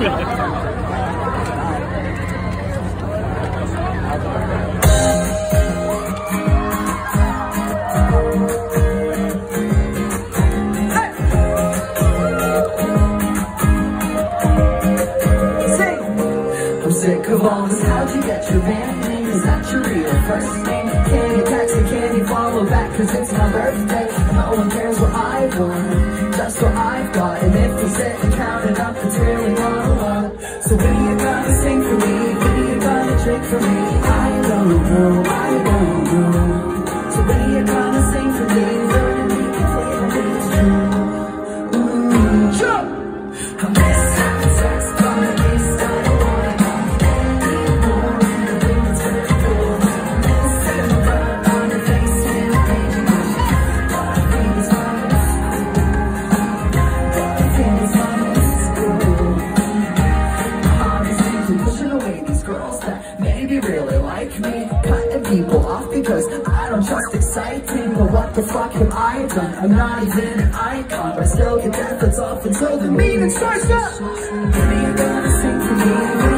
Sick of all this, how'd you get your band name? Is that your real first name? Candy text and candy follow back, cause it's my birthday. No one cares what I've won, just what I've got. And if we sit and count it up, it's really not a lot. So when are you gonna sing for me? When are you gonna drink for me? I don't know, I don't know. So when are you gonna sing for me? Learn and make it clear that it's true. Sure! I'm just having sex, but at least I don't want it. People off because I don't trust exciting. But what the fuck have I done? I'm not even an icon, but I still get efforts off until the meeting starts up. When are you gonna sing for me?